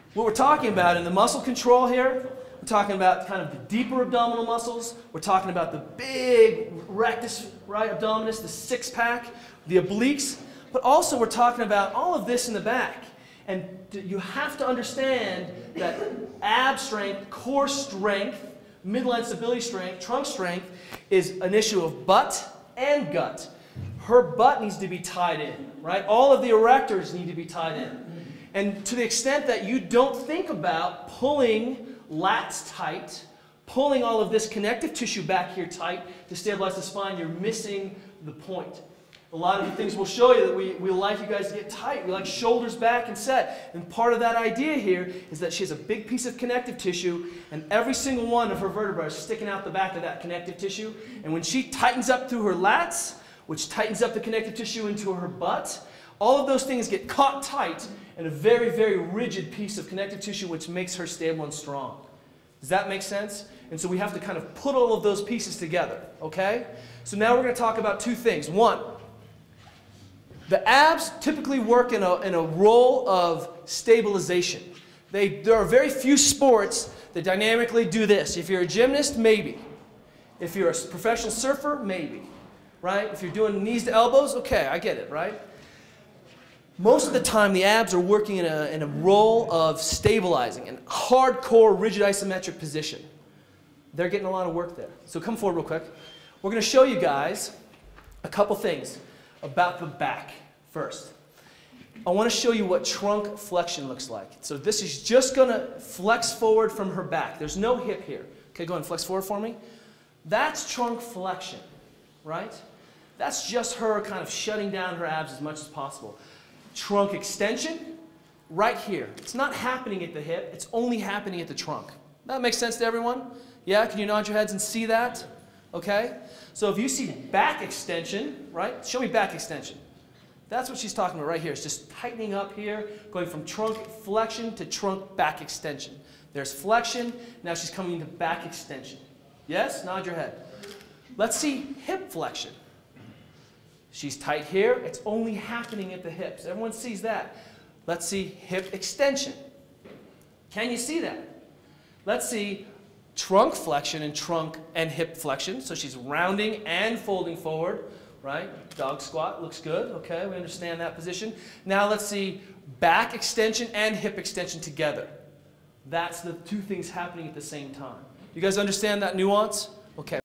What we're talking about in the muscle control here, we're talking about kind of the deeper abdominal muscles. We're talking about the big rectus, right, abdominis, the six-pack, the obliques. But also we're talking about all of this in the back. And you have to understand that ab strength, core strength, midline stability strength, trunk strength is an issue of butt and gut. Her butt needs to be tied in, right? All of the erectors need to be tied in. And to the extent that you don't think about pulling lats tight, pulling all of this connective tissue back here tight to stabilize the spine, you're missing the point. A lot of the things we'll show you that we like you guys to get tight. We like shoulders back and set. And part of that idea here is that she has a big piece of connective tissue, and every single one of her vertebrae is sticking out the back of that connective tissue. And when she tightens up through her lats, which tightens up the connective tissue into her butt, all of those things get caught tight in a very, very rigid piece of connective tissue, which makes her stable and strong. Does that make sense? And so we have to kind of put all of those pieces together, okay? So now we're going to talk about two things. One, the abs typically work in a role of stabilization. There are very few sports that dynamically do this. If you're a gymnast, maybe. If you're a professional surfer, maybe. Right? If you're doing knees to elbows, okay, I get it, right? Most of the time, the abs are working in a role of stabilizing, in hardcore, rigid isometric position. They're getting a lot of work there. So come forward real quick. We're going to show you guys a couple things about the back first. I want to show you what trunk flexion looks like. So this is just going to flex forward from her back. There's no hip here. Okay, go ahead and flex forward for me. That's trunk flexion, right? That's just her kind of shutting down her abs as much as possible. Trunk extension, right here. It's not happening at the hip. It's only happening at the trunk. That makes sense to everyone? Yeah? Can you nod your heads and see that? Okay? So if you see back extension, right? Show me back extension. That's what she's talking about right here. It's just tightening up here, going from trunk flexion to trunk back extension. There's flexion. Now she's coming into back extension. Yes? Nod your head. Let's see hip flexion. She's tight here. It's only happening at the hips. Everyone sees that. Let's see hip extension. Can you see that? Let's see trunk flexion and hip flexion. So she's rounding and folding forward, right? Dog squat looks good. Okay, we understand that position. Now let's see back extension and hip extension together. That's the two things happening at the same time. You guys understand that nuance? Okay.